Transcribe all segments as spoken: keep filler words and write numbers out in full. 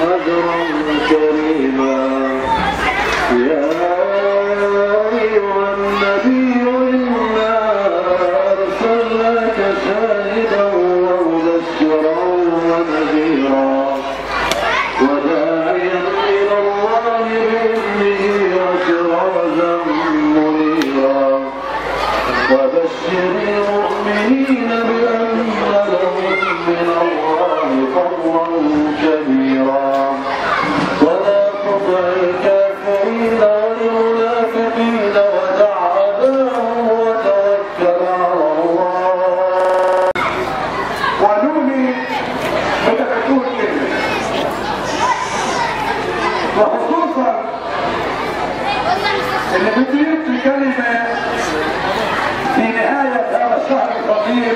أجرا كريما. يا أيها النبي إنا أرسلناك شاهدا ومبشرا ونذيرا وداعيا إلى الله بإذنه وسراجا منيرا وبشر المؤمنين بأن لهم من الله فضلا كبيرا ولا تطع الكافرين والمنافقين ودع أذاهم وتوكل على الله. ونومي بتفكون كلمة وخصوصا اللي بتريد الكلمة في نهاية هذا الشهر الفضيل.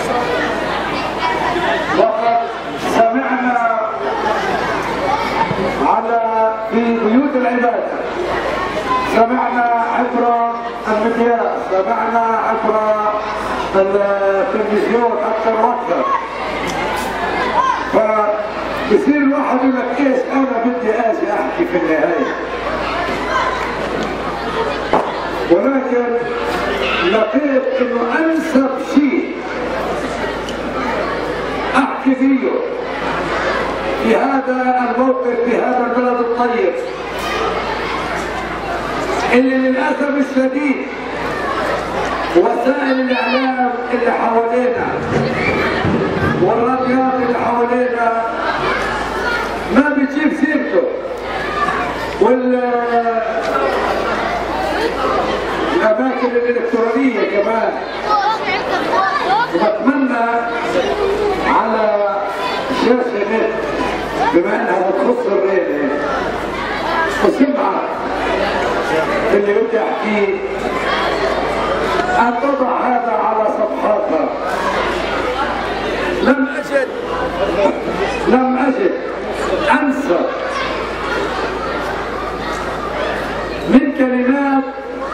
وقد سمعنا على في بيوت العبادة، سمعنا عبر المذياع، سمعنا عبر التلفزيون اكثر واكثر. فبصير الواحد يقول لك ايش انا بدي اجي احكي في النهايه، ولكن لقيت انه انسب شيء احكي فيه في هذا الموقف في هذا البلد الطيب اللي للاسف الشديد وسائل الاعلام اللي حوالينا والراديوات اللي حوالينا ما بتجيب سيرته، والاماكن الالكترونيه كمان. وبتمنى على شاشه نت بما انها بتخص الريل وسمعه اللي بدي احكيه ان تضع هذا على صفحاتها. لم اجد لم اجد انسى من كلمات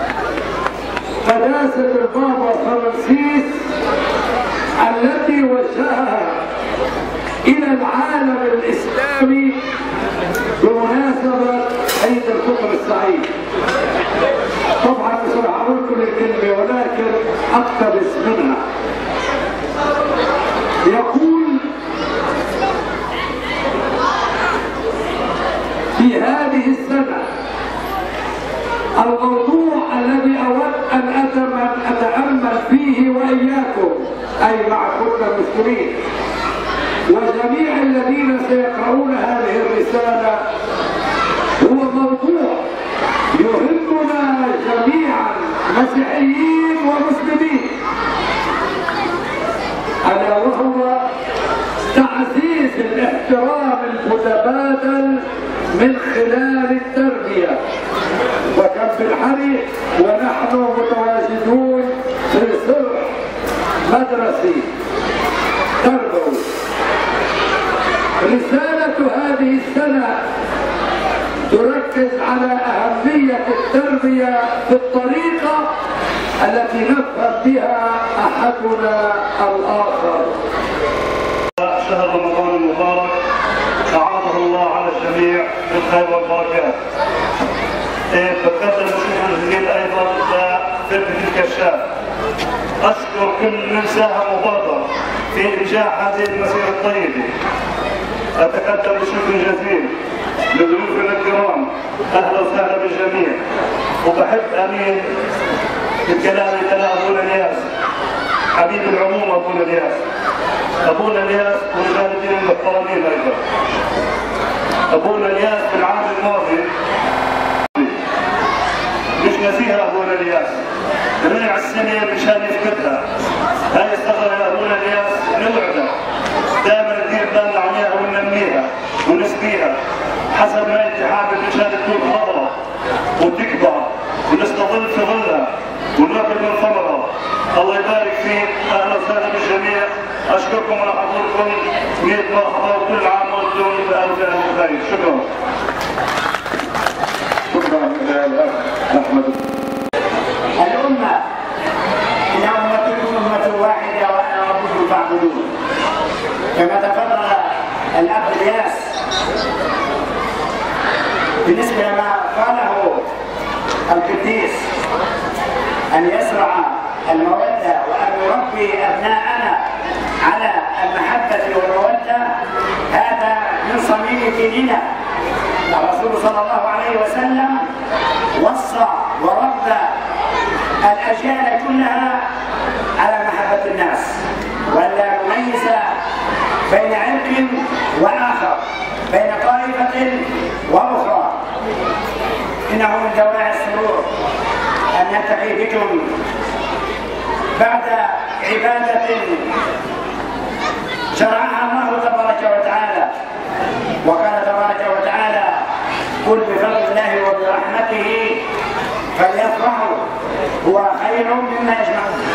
قداسة البابا فرانسيس التي وجهها الى العالم الاسلامي بمناسبة عيد الفطر السعيد. طبعا مش رح اقول كل الكلمة ولكن اقتبس منها. يقول في هذه السنة الموضوع الذي اود ان اتأمل فيه واياكم اي مع كل المسلمين وجميع الذين سيقرؤون هذه الرسالة هو موضوع يهمنا جميعا مسيحيين ومسلمين، ألا وهو تعزيز الاحترام المتبادل من خلال التربية. وكم في الحري ونحن متواجدون في صرح مدرسي تربوي. رسالة هذه السنة تركز على أهمية التربية بالطريقة التي نفهم بها أحدنا الآخر. شهر رمضان المبارك أعاده الله على الجميع بالخير والبركات. بقدم شكر جزيل أيضا لفرقة الكشاف. أشكر كل من ساهم وبادر في إنجاح هذه المسيرة الطيبة. أتقدم بشكر جزيل لضيوفنا الكرام، أهلا وسهلا بالجميع. وبحب أمين الكلام كلام أبونا الياس، حبيب العموم أبونا الياس. أبونا الياس ورجال الدين المحترمين أيضا. أبونا الياس في العام الماضي مش نسيها أبونا الياس، رجع السنة مشان يفقدها. هاي الثغرة يا أبونا الياس نوعدها دائما ندير بالنا عليها وننميها ونسقيها حسب ما الاتحاد مشان تكون خضراء وتكبر ونستظل في ظلها وناكل من ثمرها. الله يبارك فيك، أهلا وسهلا بالجميع. أشكركم على حضوركم، مئة مرحبا وكل عام وأنتم بألف ألف خير. شكرا. شكرا للأخ أحمد. الأمة إن أمتكم أمة واحدة وأنا ربكم فاعبدون. كما تفضل الأب الياس بالنسبة لما قاله القديس أن يزرع المودة وأن نربي أبناءنا على المحبة والمودة، هذا من صميم ديننا. الرسول صلى الله عليه وسلم وصى وربى الأجيال كلها على محبة الناس، ولا نميز بين عرق وآخر، بين طائفة وأخرى. إنه من دواعي السرور أن نلتقي بكم بعد عبادة شرعها الله تبارك وتعالى. وقال تبارك وتعالى: قل بفضل الله وبرحمته فليفرحوا هو خير مما يجمعون.